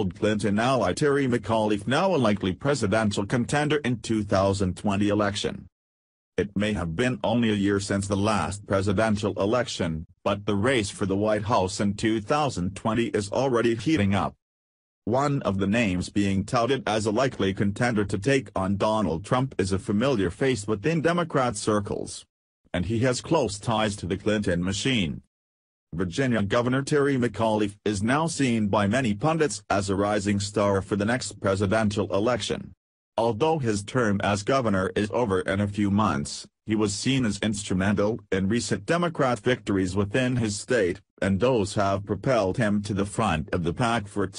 old Clinton ally Terry McAuliffe now a likely presidential contender in 2020 election. It may have been only a year since the last presidential election, but the race for the White House in 2020 is already heating up. One of the names being touted as a likely contender to take on Donald Trump is a familiar face within Democrat circles. And he has close ties to the Clinton machine. Virginia Governor Terry McAuliffe is now seen by many pundits as a rising star for the next presidential election. Although his term as governor is over in a few months, he was seen as instrumental in recent Democrat victories within his state, and those have propelled him to the front of the pack for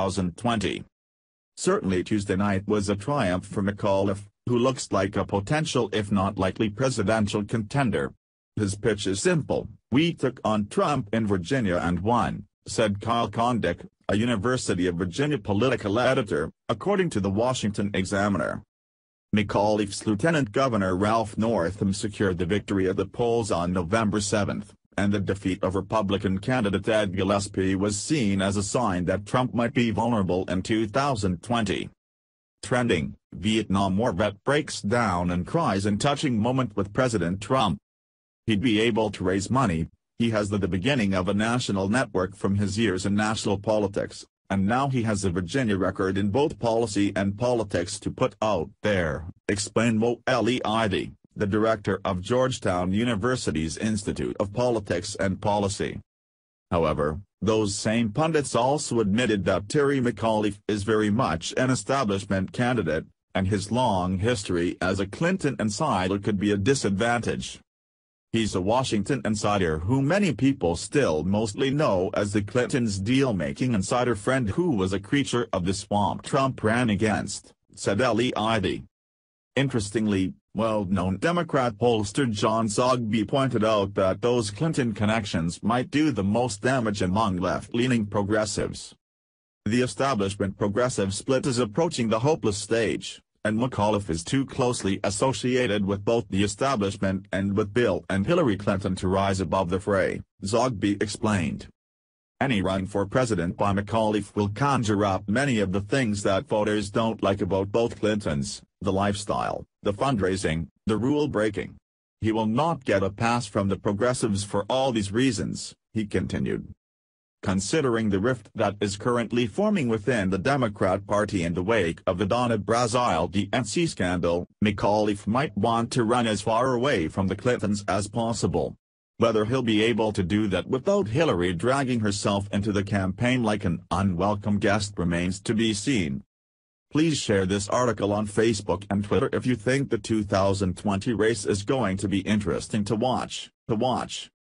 2020. Certainly Tuesday night was a triumph for McAuliffe, who looks like a potential if not likely presidential contender. His pitch is simple: "We took on Trump in Virginia and won," said Kyle Kondik, a University of Virginia political editor, according to the Washington Examiner. McAuliffe's Lieutenant Governor Ralph Northam secured the victory at the polls on November 7, and the defeat of Republican candidate Ed Gillespie was seen as a sign that Trump might be vulnerable in 2020. Trending: Vietnam War vet breaks down and cries in touching moment with President Trump. He'd be able to raise money. He has the beginning of a national network from his years in national politics, and now he has a Virginia record in both policy and politics to put out there, explained Mo Eide, the director of Georgetown University's Institute of Politics and Policy. However, those same pundits also admitted that Terry McAuliffe is very much an establishment candidate, and his long history as a Clinton insider could be a disadvantage. He's a Washington insider who many people still mostly know as the Clintons' deal-making insider friend who was a creature of the swamp Trump ran against, said Eide. Interestingly, well-known Democrat pollster John Zogby pointed out that those Clinton connections might do the most damage among left-leaning progressives. The establishment progressive split is approaching the hopeless stage, and McAuliffe is too closely associated with both the establishment and with Bill and Hillary Clinton to rise above the fray, Zogby explained. Any run for president by McAuliffe will conjure up many of the things that voters don't like about both Clintons: the lifestyle, the fundraising, the rule-breaking. He will not get a pass from the progressives for all these reasons, he continued. Considering the rift that is currently forming within the Democrat Party in the wake of the Donna Brazile DNC scandal, McAuliffe might want to run as far away from the Clintons as possible. Whether he'll be able to do that without Hillary dragging herself into the campaign like an unwelcome guest remains to be seen. Please share this article on Facebook and Twitter if you think the 2020 race is going to be interesting to watch.